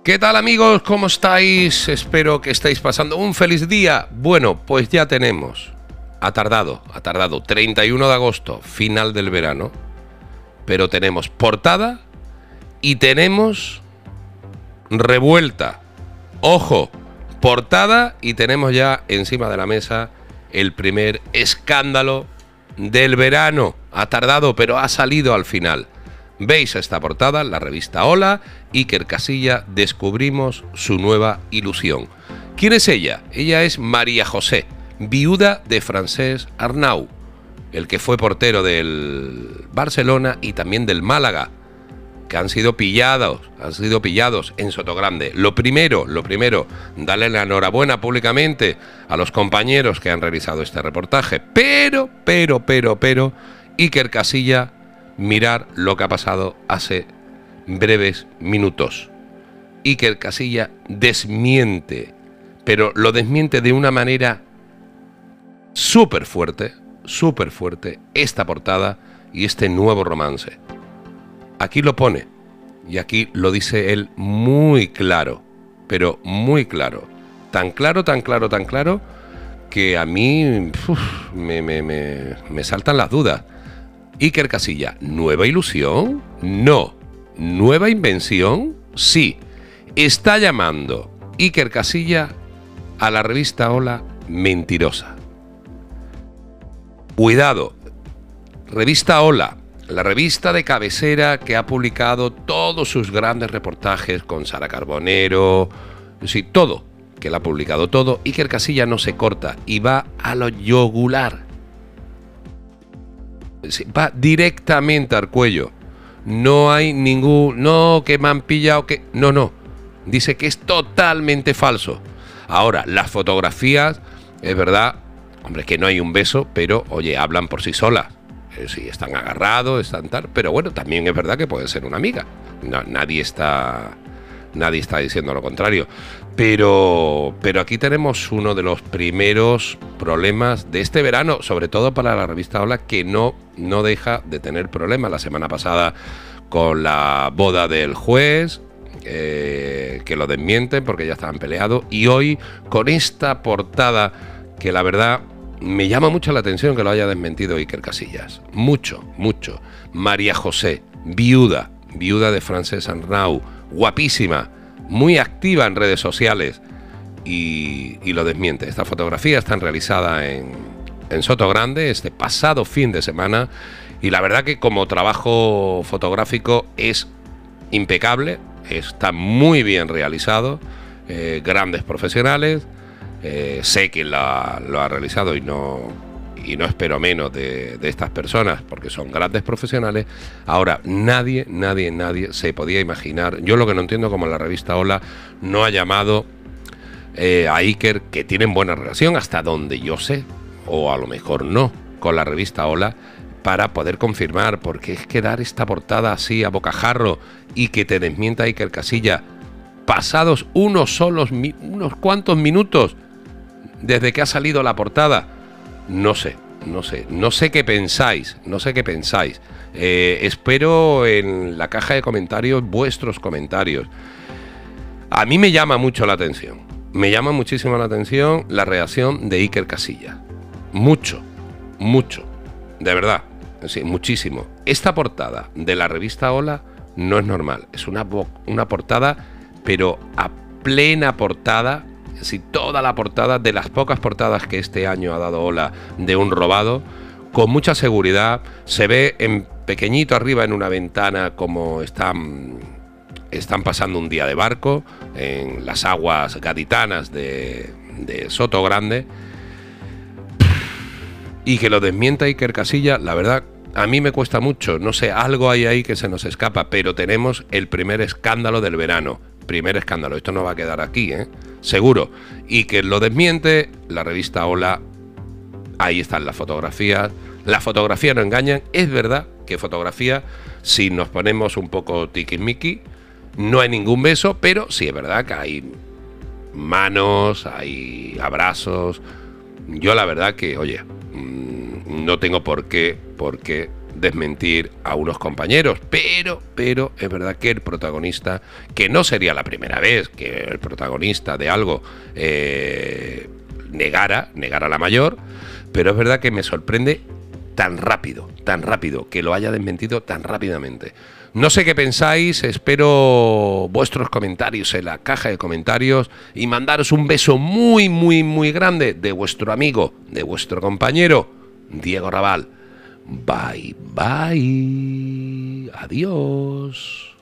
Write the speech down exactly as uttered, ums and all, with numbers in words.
¿Qué tal, amigos? ¿Cómo estáis? Espero que estéis pasando un feliz día. Bueno, pues ya tenemos, ha tardado, ha tardado, treinta y uno de agosto, final del verano, pero tenemos portada y tenemos revuelta. Ojo, portada y tenemos ya encima de la mesa el primer escándalo del verano. Ha tardado, pero ha salido al final. Veis esta portada en la revista Hola. Iker Casillas, descubrimos su nueva ilusión. ¿Quién es ella? Ella es María José, viuda de Francesc Arnau, el que fue portero del Barcelona y también del Málaga, que han sido pillados, han sido pillados en Sotogrande. Lo primero, lo primero, darle la enhorabuena públicamente a los compañeros que han realizado este reportaje. Pero, pero, pero, pero, Iker Casillas, mirar lo que ha pasado hace breves minutos. Iker Casillas desmiente, pero lo desmiente de una manera súper fuerte, súper fuerte, esta portada y este nuevo romance. Aquí lo pone, y aquí lo dice él muy claro, pero muy claro. Tan claro, tan claro, tan claro, que a mí uf, me, me, me, me saltan las dudas. Iker Casillas, ¿nueva ilusión? No. ¿Nueva invención? Sí. Está llamando Iker Casillas a la revista Hola mentirosa. Cuidado. Revista Hola, la revista de cabecera que ha publicado todos sus grandes reportajes con Sara Carbonero, sí, todo, que la ha publicado todo. Iker Casillas no se corta y va a lo yugular. Sí, va directamente al cuello. No hay ningún... No, que me han pillado, que... No, no. Dice que es totalmente falso. Ahora, las fotografías, es verdad, hombre, que no hay un beso, pero, oye, hablan por sí solas. Eh, sí, están agarrados, están tal... Pero bueno, también es verdad que puede ser una amiga. No, nadie está... Nadie está diciendo lo contrario. Pero, pero aquí tenemos uno de los primeros problemas de este verano, sobre todo para la revista Hola, que no, no deja de tener problemas. La semana pasada con la boda del juez, eh, que lo desmienten porque ya estaban peleados. Y hoy con esta portada que la verdad me llama mucho la atención que lo haya desmentido Iker Casillas. Mucho, mucho. María José, viuda, viuda de Francesc Arnau, guapísima, muy activa en redes sociales y, y lo desmiente. Esta fotografía está realizada en, en Sotogrande este pasado fin de semana y la verdad que como trabajo fotográfico es impecable, está muy bien realizado, eh, grandes profesionales, eh, sé quién lo ha, lo ha realizado y no... y no espero menos de, de estas personas porque son grandes profesionales. Ahora, nadie, nadie, nadie se podía imaginar. Yo lo que no entiendo, como la revista Hola no ha llamado eh, a Iker, que tienen buena relación hasta donde yo sé, o a lo mejor no, con la revista Hola, para poder confirmar, porque es que dar esta portada así a bocajarro y que te desmienta Iker Casillas pasados unos solos, unos cuantos minutos desde que ha salido la portada. No sé, no sé, no sé qué pensáis, no sé qué pensáis. Eh, espero en la caja de comentarios vuestros comentarios. A mí me llama mucho la atención, me llama muchísimo la atención la reacción de Iker Casillas. Mucho, mucho, de verdad, sí, muchísimo. Esta portada de la revista Hola no es normal, es una, una portada, pero a plena portada. Si toda la portada, de las pocas portadas que este año ha dado Hola de un robado, con mucha seguridad, se ve en pequeñito arriba en una ventana como están, están pasando un día de barco en las aguas gaditanas de, de Sotogrande, y que lo desmienta Iker Casillas. La verdad, a mí me cuesta mucho, no sé, algo hay ahí que se nos escapa, pero tenemos el primer escándalo del verano. Primer escándalo, esto no va a quedar aquí, ¿eh? Seguro. Y que lo desmiente la revista Hola. Ahí están las fotografías. Las fotografías no engañan. Es verdad que fotografía, si nos ponemos un poco tiquismiqui, no hay ningún beso, pero sí es verdad que hay manos, hay abrazos. Yo la verdad que, oye, no tengo por qué, por qué desmentir a unos compañeros, pero, pero es verdad que el protagonista, que no sería la primera vez que el protagonista de algo eh, negara, negara la mayor, pero es verdad que me sorprende tan rápido, tan rápido, que lo haya desmentido tan rápidamente. No sé qué pensáis, espero vuestros comentarios en la caja de comentarios y mandaros un beso muy, muy, muy grande de vuestro amigo, de vuestro compañero, Diego Raval. Bye, bye. Adiós.